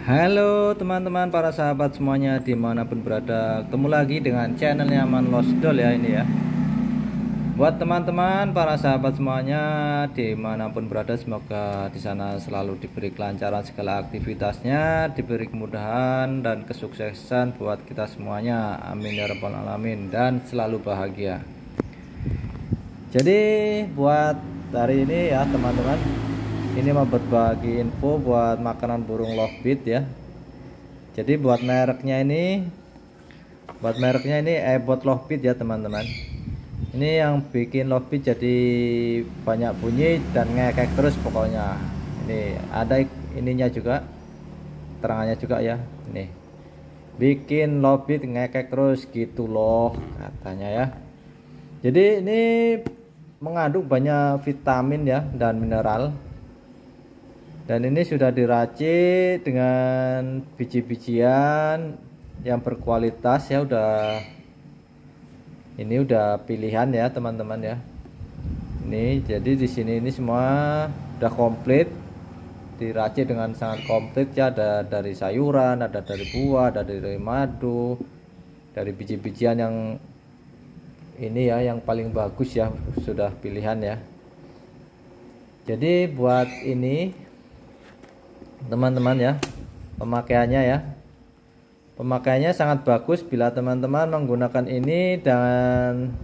Halo teman-teman, para sahabat semuanya dimanapun berada, ketemu lagi dengan channelnya Aman Losdol ya ini ya. Buat teman-teman para sahabat semuanya dimanapun berada, semoga di sana selalu diberi kelancaran segala aktivitasnya, diberi kemudahan dan kesuksesan buat kita semuanya, amin ya rabbal alamin, dan selalu bahagia. Jadi buat hari ini ya teman-teman, ini mau berbagi info buat makanan burung lovebird ya. Jadi buat mereknya ini ebot lovebird ya teman-teman. Ini yang bikin lovebird jadi banyak bunyi dan ngekek terus pokoknya. Ini ada ininya juga, terangannya juga ya. Ini bikin lovebird ngekek terus gitu loh katanya ya. Jadi ini mengandung banyak vitamin ya dan mineral. Dan ini sudah diracik dengan biji-bijian yang berkualitas ya, ini udah pilihan ya teman-teman ya. Ini jadi di sini ini semua udah komplit, diracik dengan sangat komplit ya, ada dari sayuran, ada dari buah, ada dari madu, dari biji-bijian yang ini ya yang paling bagus ya, sudah pilihan ya. Jadi buat ini teman-teman ya, pemakaiannya sangat bagus bila teman-teman menggunakan ini. Dan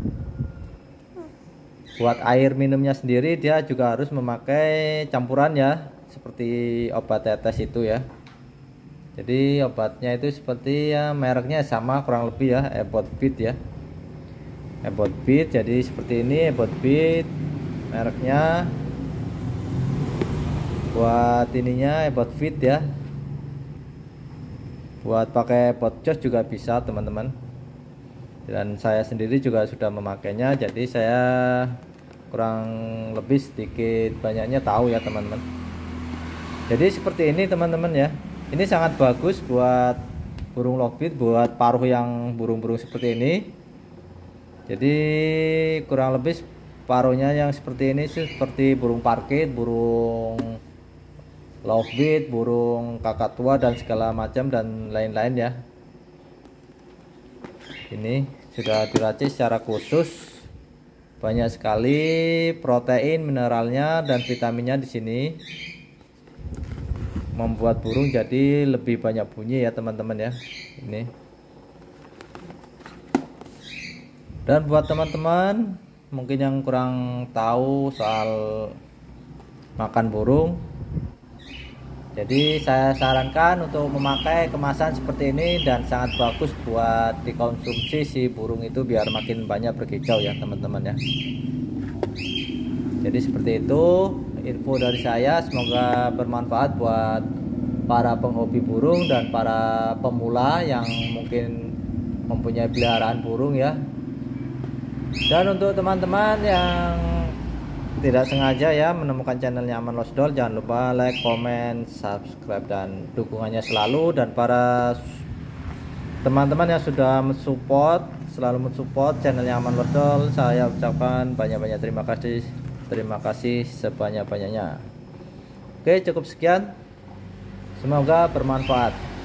buat air minumnya sendiri dia juga harus memakai campuran ya, seperti obat tetes itu ya. Jadi obatnya itu seperti ya, mereknya sama kurang lebih ya, Ebot Beat ya, Ebot Beat. Jadi seperti ini Ebot Beat mereknya. Buat ininya Ebot Fit ya, buat pakai podcast juga bisa teman-teman. Dan saya sendiri juga sudah memakainya, jadi saya kurang lebih sedikit banyaknya tahu ya teman-teman. Jadi seperti ini teman-teman ya, ini sangat bagus buat burung lovebird, buat paruh yang burung-burung seperti ini. Jadi kurang lebih paruhnya yang seperti ini seperti burung parkit, burung lovebird, burung kakak tua dan segala macam dan lain-lain ya. Ini sudah diracik secara khusus, banyak sekali protein, mineralnya dan vitaminnya di sini, membuat burung jadi lebih banyak bunyi ya teman-teman ya. Ini. Dan buat teman-teman mungkin yang kurang tahu soal makan burung, jadi saya sarankan untuk memakai kemasan seperti ini dan sangat bagus buat dikonsumsi si burung itu biar makin banyak berkicau ya teman-teman ya. Jadi seperti itu info dari saya, semoga bermanfaat buat para penghobi burung dan para pemula yang mungkin mempunyai peliharaan burung ya. Dan untuk teman-teman yang tidak sengaja ya menemukan channelnya Aman Losdol, jangan lupa like, comment, subscribe dan dukungannya selalu. Dan para teman-teman yang sudah selalu mensupport channelnya Aman Losdol, saya ucapkan banyak-banyak terima kasih sebanyak-banyaknya. Oke, cukup sekian, semoga bermanfaat.